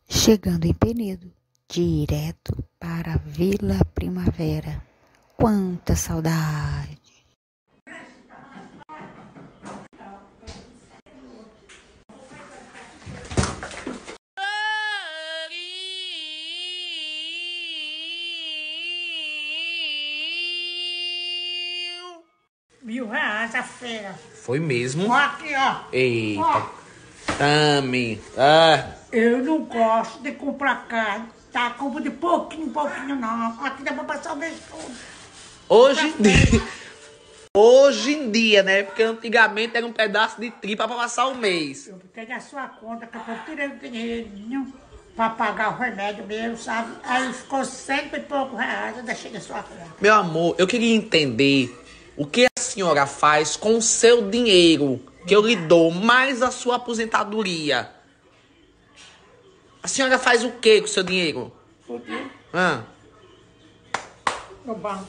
Chegando em Penedo, direto para a Vila Primavera. Quanta saudade! R$ 1.000 a feira. Foi mesmo? Ó, aqui, ó. Eita. Ó, Tami. Ah. eu não gosto de comprar carne, tá? Compro de pouquinho, pouquinho não. Aqui dá pra passar o mês todo. Hoje em dia, né? Porque antigamente era um pedaço de tripa pra passar o mês. Eu peguei a sua conta, que eu tirei o dinheirinho pra pagar o remédio meu, sabe? Aí ficou R$ 100 e poucos, eu deixei na sua conta. Meu amor, eu queria entender o que a senhora faz com o seu dinheiro que eu lhe dou, mais a sua aposentadoria. A senhora faz o que com o seu dinheiro? Fudeu Ah. no banco.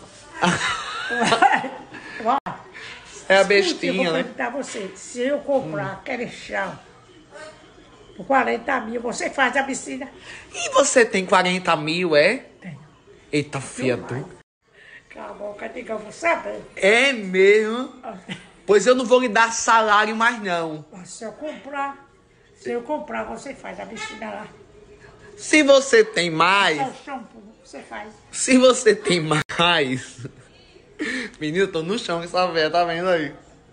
É a Eu bestinha, vou né? perguntar a você, se eu comprar aquele chão por 40 mil, você faz a piscina? E você tem 40 mil, é? Tenho. Eita, fia, tu. Cala a boca, diga, eu vou saber. É mesmo? Pois eu não vou lhe dar salário mais, não. Se eu comprar, você faz a piscina lá. Se você tem mais... Só o shampoo, você faz. Se você tem mais... Menino, eu tô no chão com essa véia, tá vendo aí?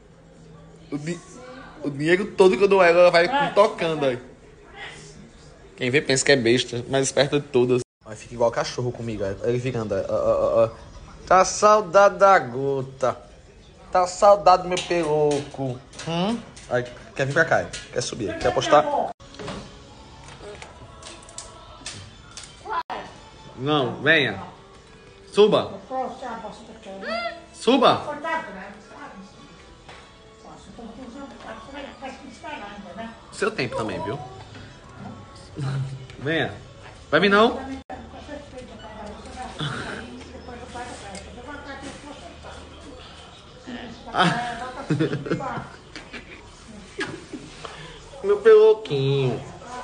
O dinheiro todo que eu dou ela vai tocando aí. Quem vê pensa que é besta, mas esperta de todas. Aí fica igual cachorro comigo, aí ele fica andando. Tá saudade da gota. Tá saudade do meu peloco. Aí, quer vir pra cá, quer subir, quer apostar? Não, venha. Suba. Suba. Seu tempo também, viu? Venha. Vai vir não? Meu peloquinho.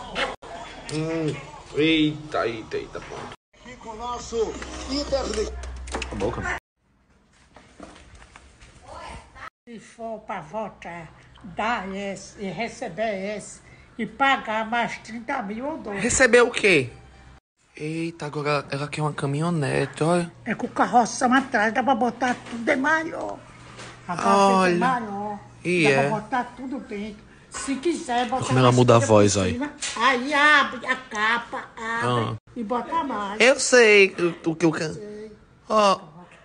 Eita, pronto. Aqui com o nosso Inter... A boca. Se for para votar, dar esse e receber esse e pagar mais 30 mil ou 2. Recebeu o quê? Eita, agora ela quer uma caminhonete, olha. É com o carroção atrás, dá para botar tudo é maior. A gaveta Olha. é maior. E dá é. para botar tudo dentro. Se quiser botar Como ela mais muda a coisa voz, por aí. cima, aí abre a capa, abre e bota mais. Eu sei o que eu quero. Ó.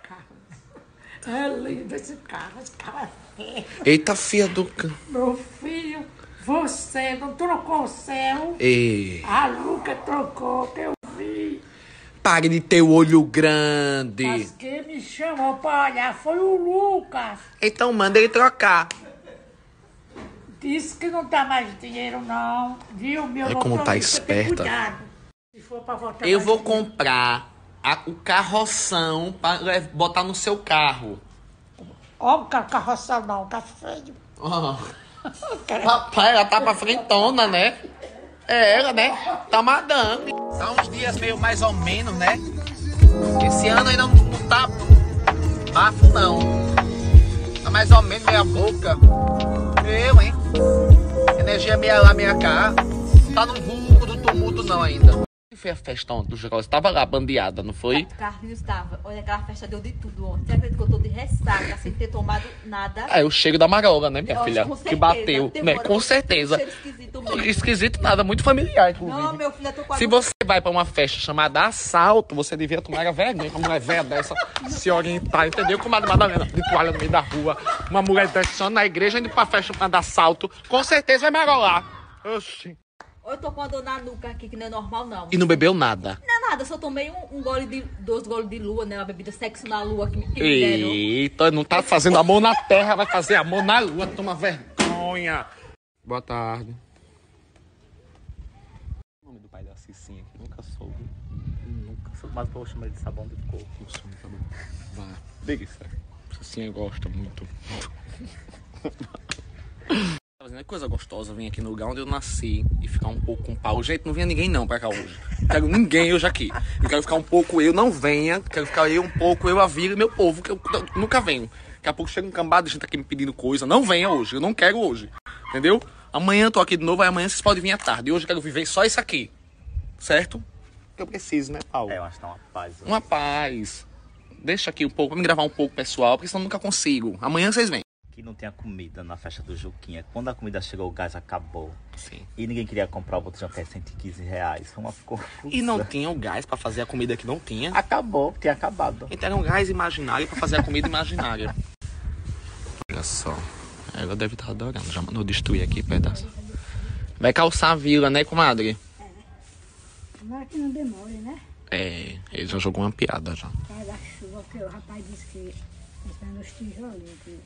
É lindo esse carro é feio. Eita, fia do... Meu filho, você não trocou o céu? Ei. A Luca trocou, que eu vi. Pare de ter o olho grande. Mas quem me chamou pra olhar foi o Lucas. Então manda ele trocar. Disse que não dá mais dinheiro, não. Viu, meu Olha como tá motorista, tem esperta. cuidado. Se for pra votar Eu mais vou dinheiro. comprar o carroção para botar no seu carro. Ó, o carroção não, tá feio. Ó. Papai, ela tá pra frentona, né? É ela, né? Tá madame. Tá uns dias meio mais ou menos, né? Esse ano ainda não tá bafo, não. Tá mais ou menos meia boca. Eu, hein? Energia meia lá, meia cá. Não tá no vulgo do tumulto, não, ainda. Foi a festa ontem do Jacó? Você tava lá, bandeada, não foi? Carlinhos estava. Olha, aquela festa deu de tudo ontem. Você acredita que eu tô de ressaca, sem ter tomado nada? É o cheiro da marola, né, minha Eu acho, filha? com Que certeza. bateu, Tem né? hora Com que certeza. cheiro esquisito mesmo. Esquisito nada, muito familiar, inclusive. Não, meu filho, eu tô quase... Se você vai pra uma festa chamada assalto, você devia tomar a vergonha, uma mulher velha dessa se orientar, entendeu? Como a Madalena de toalha no meio da rua, uma mulher dessa só na igreja indo pra festa chamada assalto, com certeza vai marolar. Oxi. Eu tô com a dor na nuca aqui, que não é normal, não. E não bebeu nada. Não é nada, eu só tomei dois goles de lua, né? Uma bebida sexo na lua que me deram. Eita, não tá fazendo amor na terra, vai fazer amor na lua, toma vergonha. Boa tarde. O nome do pai da Cicinha aqui, nunca soube. Nunca soube, mas vou chamar ele de sabão de coco. Não soube, tá bom. Vá, delícia. Cicinha gosta muito. fazendo coisa gostosa, vir aqui no lugar onde eu nasci e ficar um pouco com pau. Gente, não vinha ninguém não pra cá hoje. Não quero ninguém hoje aqui. Eu quero ficar um pouco eu, não venha. Quero ficar eu um pouco, eu, a Vila e meu povo, que eu nunca venho. Daqui a pouco chega um cambado de gente aqui me pedindo coisa. Não venha hoje, eu não quero hoje. Entendeu? Amanhã eu tô aqui de novo, aí amanhã vocês podem vir à tarde. E hoje eu quero viver só isso aqui. Certo? Que eu preciso, né, Paulo? Eu acho que tá uma paz. Uma paz. Deixa aqui um pouco, vamos gravar um pouco, pessoal, porque senão eu nunca consigo. Amanhã vocês vêm. Que não tinha comida na festa do Juquinha. Quando a comida chegou, o gás acabou. Sim. E ninguém queria comprar o botijão que é R$115. Foi uma confusão. E não tinha o gás pra fazer a comida que não tinha. Acabou, tinha acabado. Então era um gás imaginário pra fazer a comida imaginária. Olha só. Ela deve estar adorando. Já mandou destruir aqui pedaço. Vai calçar a vila, né, comadre? Tomara que não demore, né? É, ele já jogou uma piada já. É da chuva, que o rapaz disse que está nos tijolinhos. Que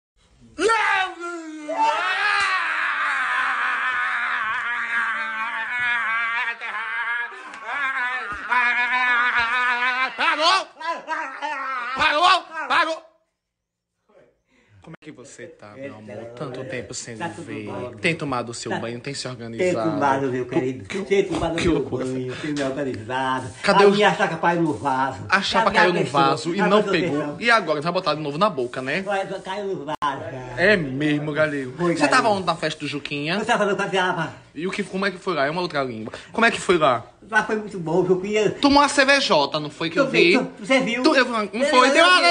Parou! Parou! Parou! Como é que você tá, meu amor? Tanto tempo sem ver. Tem tomado o seu banho, tem se organizado. Tem tomado, meu querido. Tem tomado que meu loucura. banho, tem me organizado. Cadê a o- minha chapa caiu no vaso. A chapa caiu no vaso e Ah, não mas eu pegou. tenho- E agora? Vai botar de novo na boca, né? Caiu no vaso, cara. É mesmo, galego. Foi, Você tava galego. onde na festa do Juquinha? Eu tava no cadeava. E como é que foi lá? É uma outra língua. Como é que foi lá? Lá foi muito bom, viu? Queria... Tomou uma cervejota, não foi que eu vi? Você viu? Não foi? Deu uma...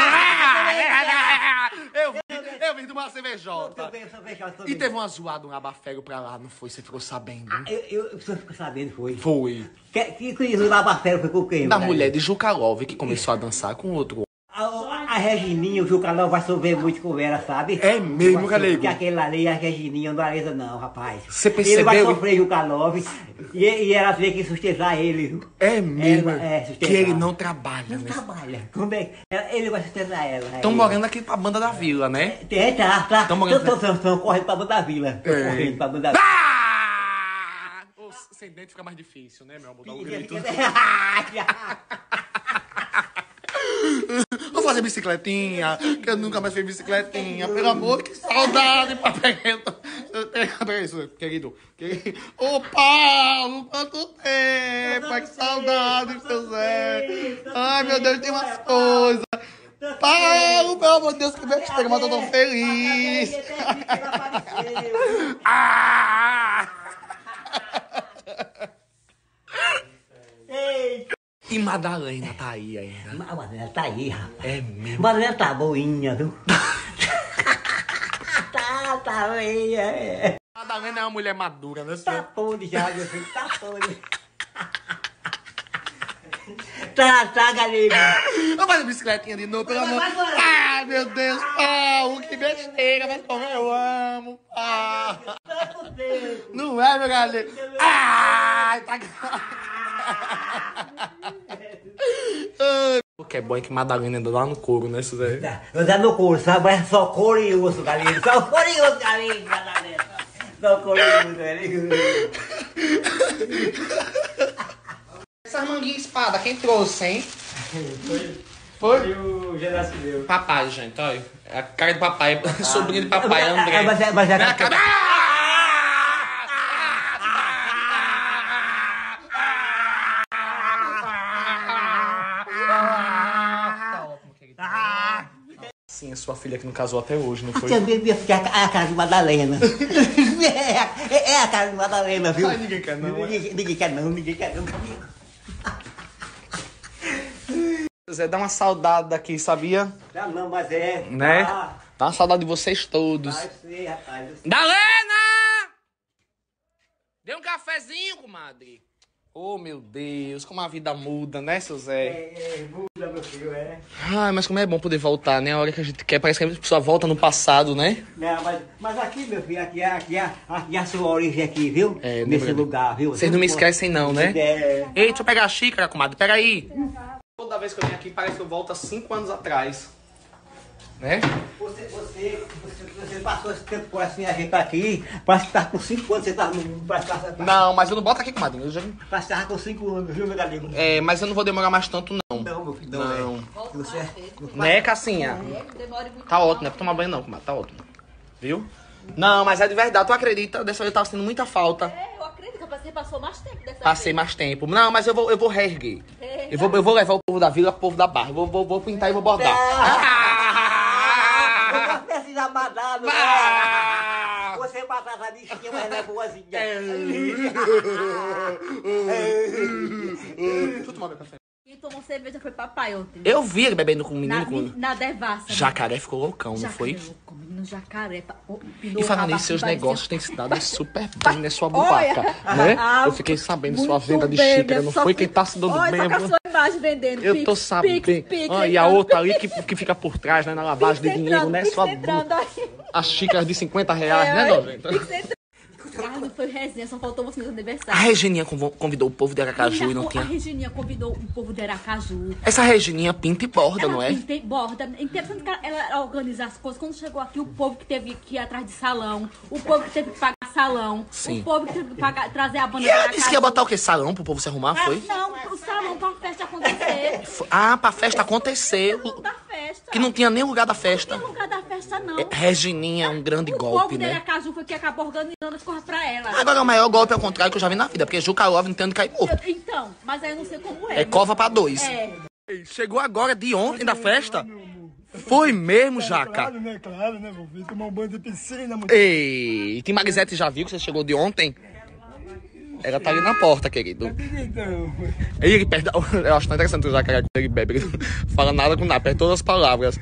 Eu vi tomar uma Eu cervejota. também, eu também, eu E também. teve uma zoada, um abafego pra lá, não foi? Você ficou sabendo? Eu fico sabendo, foi. Foi. Que conheceu o Labafero foi com quem? Da né? mulher de Jucalov que começou a dançar com outro. A Regininha, o Jucalão vai sofrer muito com ela, sabe? É mesmo, galego? Porque aquele ali, a Regininha, não areza não, rapaz. Você Ele vai percebeu? sofrer Jucalov e ela tem que sustentar ele, viu? É mesmo. sustentar. Que ele não trabalha, Não né? trabalha. Como é? Ele vai sustentar ela. Estão Ele- morando aqui pra banda da vila, né? Tá. Tão morando- Estão correndo pra banda da vila. Estão É. correndo pra banda da vila. Ah! Ô, sem dente fica mais difícil, né, meu amor? Dá um grito. Vou fazer bicicletinha, que eu nunca mais fiz bicicletinha. Pelo amor, que saudade, papai. Peraí, isso, querido. Ô, Paulo, quanto tempo. Ai, que saudade, seu Zé. Ai, meu Deus, tem umas coisas. Paulo, pelo amor de Deus, que besteira, mas eu tô tão feliz. Ah! E Madalena tá aí ainda. A Madalena tá aí, rapaz. É mesmo. Madalena tá boinha, viu? tá boinha. É. Madalena é uma mulher madura, né? Tá podre já, meu filho, tá podre. Tá, galego. Vamos fazer bicicletinha de novo, pelo amor. Ai, meu Deus, Paulo, que besteira, mas como eu amo, Paulo. Não é, meu galera? Ai, tá. O que é bom é que Madalena ainda lá no couro, né, Suzé? Eu já no couro, sabe? Mas é só couro e osso, galego. Só couro e osso, galego, Madalena. Só couro e osso, galego. Essa manguinha espada, quem trouxe, hein? Foi? o Genásio deu. Papai, gente, olha. É a cara do papai, sobrinho de papai, André. Mas é Minha cara- Sim, a sua filha que não casou até hoje, não foi? Também ia ficar a cara de Madalena. É a cara de Madalena, viu? Ai, ninguém quer não, Ninguém quer não. Zé, dá uma saudade daqui, sabia? Ah, não, mas é. Né? Ah, Dá uma saudade de vocês todos. vai ser, rapaz. Dalena! Dê um cafezinho, comadre. Oh, meu Deus, como a vida muda, né, seu Zé? Muda, meu filho, é. Ai, mas como é bom poder voltar, né? A hora que a gente quer, parece que a pessoa volta no passado, né? Não, mas aqui, meu filho, aqui é a sua origem aqui, viu? É, nesse lembra- lugar, viu? Vocês não me esquecem não, né? É. Ei, deixa eu pegar a xícara, comadre, pega aí. Toda vez que eu venho aqui, parece que eu volto há 5 anos atrás. Né? Você passou esse tempo com assim, a gente tá aqui, parece que tá com 5 anos, você tá no. Não, mas eu não boto aqui, comadre. Eu já... Parece que tava com 5 anos, viu, meu galego? É, mas eu não vou demorar mais tanto, não. Não, meu filho, Não. é. Você Né, Cassinha? Demore muito. Tá ótimo, não é pra tomar banho não, comadre, tá ótimo. Viu? Não, mas é de verdade, tu acredita? Dessa vez eu tava sentindo muita falta. É, eu acredito que você passou mais tempo dessa Passei mais tempo. Não, mas eu vou reerguer. Eu vou levar o povo da vila, o povo da barra. Vou pintar e vou bordar. Eu não precisa matar, não. Você matar essa bichinha, mas não é boazinha. Deixa eu tomar meu café. Quem tomou cerveja foi papai ontem. Eu vi ele bebendo com o menino. Na devassa. Jacaré ficou loucão, não foi? Louco, menino jacaré. E falando nisso, seus negócios têm se dado super bem, né, sua bubaca, né? Eu fiquei sabendo sua venda de xícara, não foi quem tá se dando bem. Olha, a sua imagem vendendo. Eu tô sabendo. E a outra ali que fica por trás, né, na lavagem de dinheiro, né, sua as xícaras de R$50, né, nojenta? Carlos foi resenha, só faltou você no A aniversário. Regininha convidou o povo de Aracaju e não A tinha... Regininha convidou o povo de Aracaju. Essa Regininha pinta e borda, Ela não é? pinta e borda. Interessante que ela organiza as coisas. Quando chegou aqui, o povo que teve que ir atrás de salão, o povo que teve que pagar salão, Sim. o povo que teve que trazer a banda E de ela Aracaju. disse que ia botar o quê? Salão pro povo se arrumar, foi? Não, o salão pra festa acontecer. Pra festa acontecer. Da festa. Que não tinha nem lugar da festa. Não tem lugar da festa, não. Regininha é um grande O golpe, povo de né? Aracaju foi que acabou organizando as coisas pra ela. Agora o maior golpe ao contrário que eu já vi na vida, porque Juca Love não tem onde cair morto. Então, mas aí eu não sei como é. É cova pra dois. É. Chegou agora de ontem da festa? Foi mesmo, Jaca? Claro, né? Claro, né, meu filho? Tomar um banho de piscina, muito. Ei, tem Marisete já viu que você chegou de ontem? Ela tá ali na porta, querido. Então, Aí ele perde. Eu acho tão interessante o Jacaré quando ele bebe. Ele não fala nada com nada, perde todas as palavras.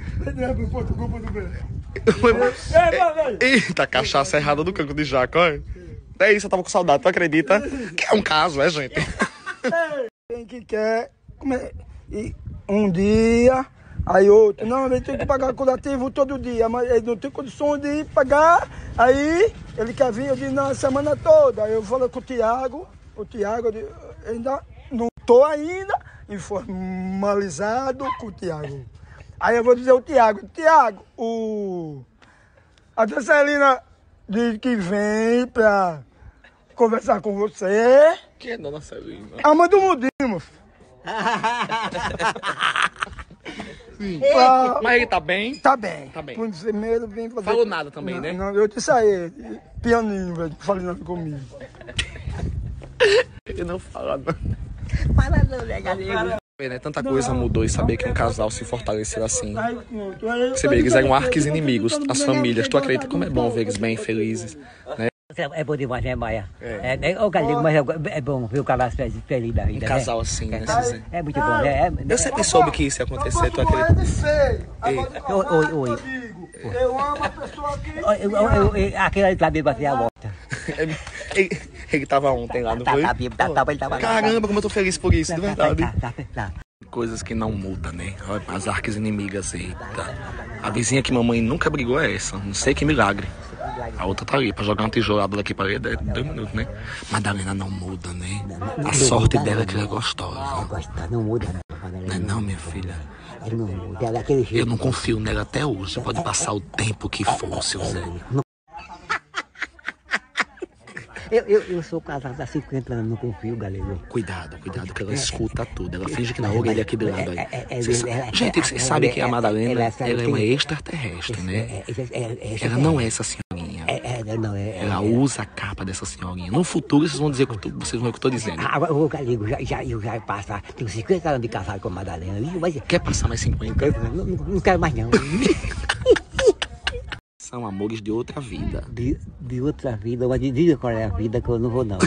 Eita, cachaça errada do canto de Jaca, olha. É isso, eu tava com saudade, tu acredita? Que é um caso, é, gente? quem que quer comer e um dia, aí outro. Não, ele tem que pagar curativo todo dia, mas ele não tem condição de pagar. Aí ele quer vir, eu disse, na semana toda. Aí eu falei com o Tiago ainda não tô ainda informalizado com o Tiago. Aí eu vou dizer ao Tiago, a Tesselina diz que vem pra conversar com você. Que é dona Celina? A mãe do Mudinho. Mas ele tá bem? Tá bem. Tá bem. Por primeiro vem fazer... Falou nada também, não, né? Não, eu disse a ele, pianinho, velho, falei nada comigo. Ele não fala, não. Fala não, né, galera? Né? Tanta coisa mudou e saber que um casal se fortaleceu assim. Aí, pronto, aí, Você vê, eles eram arqui-inimigos, as famílias. Tu acredita como é bom ver eles bem felizes, né? É bom demais, né, Maia? O galego, mas é bom ver o casal feliz da vida. Um casal assim, né? É muito bom, né? Eu sempre soube que isso ia acontecer, tu acredita? de feio. Agora Oi. amigo. Eu amo a pessoa que... Aquele ali tá bêbado assim, a volta. Ele tava ontem lá, não foi? Ele tava... Caramba, como eu tô feliz por isso, de verdade. Tá. Coisas que não mudam, né? Olha, as arques inimigas, eita. A vizinha que mamãe nunca brigou é essa, não sei que milagre. A outra tá ali, pra jogar uma tijolada daqui pra ali, 2 minutos, né? Madalena não muda, né? A sorte dela é que ela é gostosa. Não muda, Não é não, minha filha? não muda, é daquele jeito. Eu não confio nela até hoje, pode passar o tempo que for, seu Zé. Eu sou casado há 50 anos, não confio, galera. Cuidado, que ela escuta tudo. Ela finge que na orelha aqui do lado aí. Gente, vocês sabem que a Madalena, ela é uma extraterrestre, né? Ela não é essa senhorinha. Ela usa a capa dessa senhorinha. No futuro, vocês vão dizer vocês vão ver o que eu tô dizendo. Agora, o galego eu já passo, tenho 50 anos de casado com a Madalena. Mas Quer passar mais 50? não quero mais, não. São amores de outra vida. De outra vida, mas diga qual é a vida que eu não vou, não.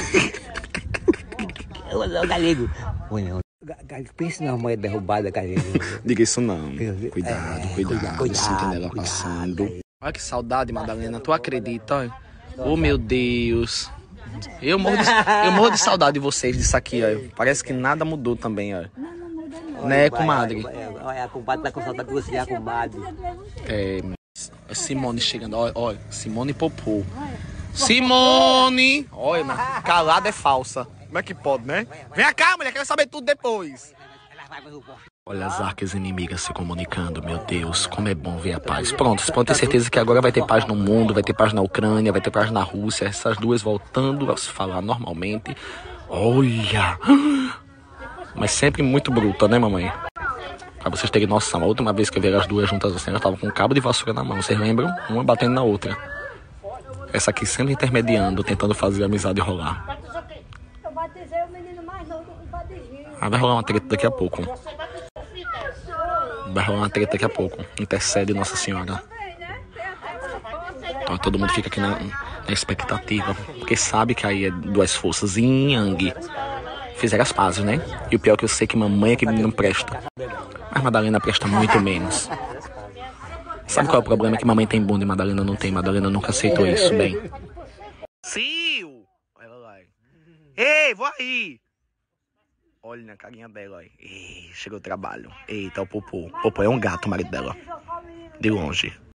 O galego. Pensa numa moeda derrubada, galego. Diga isso não. Cuidado. Sinta ela passando. Olha que saudade, Madalena. Tu acredita, olha? Oh, meu Deus. Eu morro de saudade de vocês disso aqui, ó. Parece que nada mudou também, ó. Né, comadre? A comadre tá com saudade de você, a comadre. Simone chegando, olha, Simone Popô. Simone! Olha, calada é falsa. Como é que pode, né? Vem cá, mulher, quero saber tudo depois. Olha as arcas inimigas se comunicando, meu Deus, como é bom ver a paz. Pronto, vocês podem ter certeza que agora vai ter paz no mundo, vai ter paz na Ucrânia, vai ter paz na Rússia, essas duas voltando a se falar normalmente. Olha! Mas sempre muito bruta, né, mamãe? Pra vocês terem noção, a última vez que eu vi as duas juntas assim, elas estavam com um cabo de vassoura na mão, vocês lembram? Uma batendo na outra. Essa aqui sempre intermediando, tentando fazer a amizade rolar. Eu batizei o menino mais novo do Padrinho. Ah, vai rolar uma treta daqui a pouco. Vai rolar uma treta daqui a pouco. Intercede Nossa Senhora. Então todo mundo fica aqui na expectativa. Porque sabe que aí é duas forças. Yin e Yang. Fizeram as pazes, né? E o pior é que eu sei que mamãe é que não presta. Mas Madalena presta muito menos. Sabe qual é o problema? É que mamãe tem bunda e Madalena não tem. Madalena nunca aceitou isso, bem. Sil! Olha lá. Ei, vou aí! Olha na carinha dela, aí. Ei, chegou o trabalho. Eita, o Popô. Popô é um gato, o marido dela. De longe.